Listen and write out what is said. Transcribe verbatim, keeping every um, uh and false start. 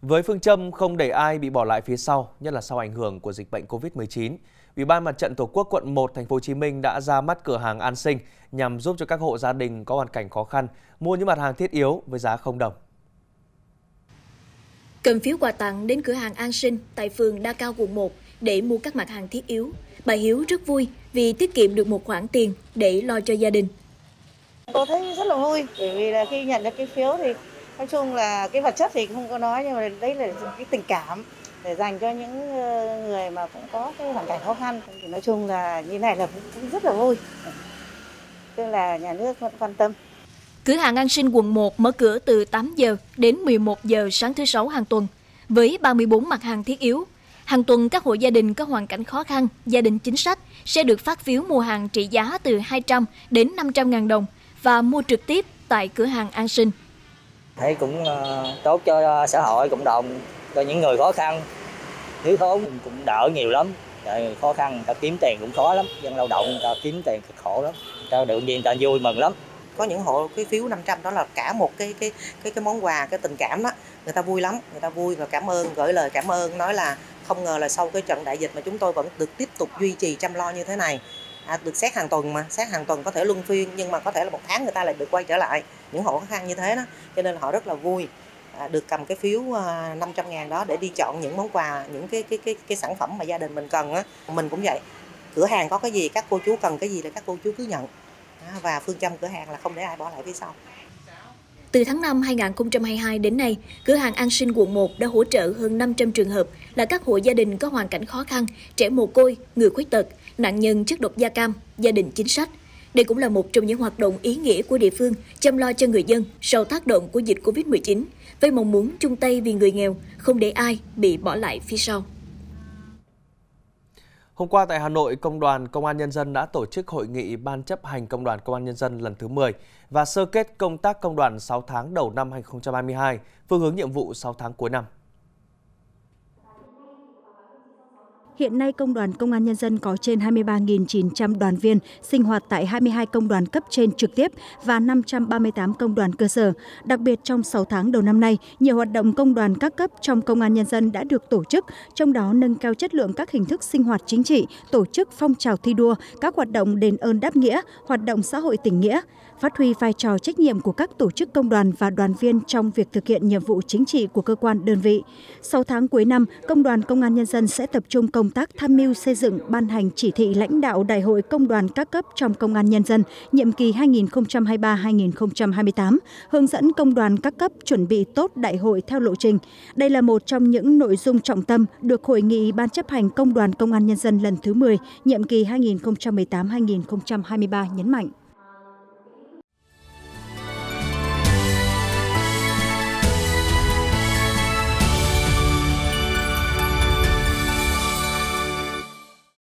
Với phương châm không để ai bị bỏ lại phía sau, nhất là sau ảnh hưởng của dịch bệnh Covid mười chín, Ủy ban Mặt trận Tổ quốc quận một thành phố Hồ Chí Minh đã ra mắt cửa hàng An Sinh nhằm giúp cho các hộ gia đình có hoàn cảnh khó khăn mua những mặt hàng thiết yếu với giá không đồng. Cầm phiếu quà tặng đến cửa hàng An Sinh tại phường Đa Cao quận một để mua các mặt hàng thiết yếu. Bà Hiếu rất vui vì tiết kiệm được một khoản tiền để lo cho gia đình. Tôi thấy rất là vui bởi vì là khi nhận được cái phiếu thì nói chung là cái vật chất thì không có nói, nhưng mà đấy là cái tình cảm để dành cho những người mà cũng có cái hoàn cảnh khó khăn. Thì nói chung là như này là cũng rất là vui. Tức là nhà nước vẫn quan tâm. Cửa hàng An Sinh quận một mở cửa từ tám giờ đến mười một giờ sáng thứ Sáu hàng tuần với ba mươi bốn mặt hàng thiết yếu. Hàng tuần các hộ gia đình có hoàn cảnh khó khăn, gia đình chính sách sẽ được phát phiếu mua hàng trị giá từ hai trăm đến năm trăm ngàn đồng và mua trực tiếp tại cửa hàng An Sinh. Thấy cũng uh, tốt cho xã hội, cộng đồng, cho những người khó khăn, thiếu thốn cũng đỡ nhiều lắm. Để khó khăn, người ta kiếm tiền cũng khó lắm, dân lao động người ta kiếm tiền cực khổ lắm. Người ta được nhiên, người ta vui mừng lắm. Có những hộ cái phiếu năm trăm đó là cả một cái cái cái cái món quà, cái tình cảm đó, người ta vui lắm, người ta vui và cảm ơn, gửi lời cảm ơn, nói là không ngờ là sau cái trận đại dịch mà chúng tôi vẫn được tiếp tục duy trì chăm lo như thế này. À, được xét hàng tuần mà, xét hàng tuần có thể luân phiên, nhưng mà có thể là một tháng người ta lại được quay trở lại, những hộ khó khăn như thế đó, cho nên họ rất là vui à, được cầm cái phiếu năm trăm ngàn đó để đi chọn những món quà, những cái cái cái cái sản phẩm mà gia đình mình cần á. Mình cũng vậy, cửa hàng có cái gì các cô chú cần cái gì là các cô chú cứ nhận, à, và phương châm cửa hàng là không để ai bỏ lại phía sau. Từ tháng năm hai nghìn không trăm hai mươi hai đến nay, cửa hàng An Sinh quận một đã hỗ trợ hơn năm trăm trường hợp là các hộ gia đình có hoàn cảnh khó khăn, trẻ mồ côi, người khuyết tật, nạn nhân chất độc da cam, gia đình chính sách. Đây cũng là một trong những hoạt động ý nghĩa của địa phương chăm lo cho người dân sau tác động của dịch Covid mười chín, với mong muốn chung tay vì người nghèo, không để ai bị bỏ lại phía sau. Hôm qua tại Hà Nội, Công đoàn Công an Nhân dân đã tổ chức hội nghị Ban chấp hành Công đoàn Công an Nhân dân lần thứ mười và sơ kết công tác công đoàn sáu tháng đầu năm hai nghìn không trăm hai mươi hai, phương hướng nhiệm vụ sáu tháng cuối năm. Hiện nay, Công đoàn Công an Nhân dân có trên hai mươi ba nghìn chín trăm đoàn viên sinh hoạt tại hai mươi hai công đoàn cấp trên trực tiếp và năm trăm ba mươi tám công đoàn cơ sở. Đặc biệt trong sáu tháng đầu năm nay, nhiều hoạt động công đoàn các cấp trong Công an Nhân dân đã được tổ chức, trong đó nâng cao chất lượng các hình thức sinh hoạt chính trị, tổ chức phong trào thi đua, các hoạt động đền ơn đáp nghĩa, hoạt động xã hội tình nghĩa, phát huy vai trò trách nhiệm của các tổ chức công đoàn và đoàn viên trong việc thực hiện nhiệm vụ chính trị của cơ quan đơn vị. Sau tháng cuối năm, Công đoàn Công an Nhân dân sẽ tập trung công tác tham mưu xây dựng, ban hành chỉ thị lãnh đạo Đại hội Công đoàn các cấp trong Công an Nhân dân nhiệm kỳ hai nghìn không trăm hai mươi ba đến hai nghìn không trăm hai mươi tám, hướng dẫn công đoàn các cấp chuẩn bị tốt đại hội theo lộ trình. Đây là một trong những nội dung trọng tâm được Hội nghị Ban chấp hành Công đoàn Công an Nhân dân lần thứ mười nhiệm kỳ hai nghìn không trăm mười tám đến hai nghìn không trăm hai mươi ba nhấn mạnh.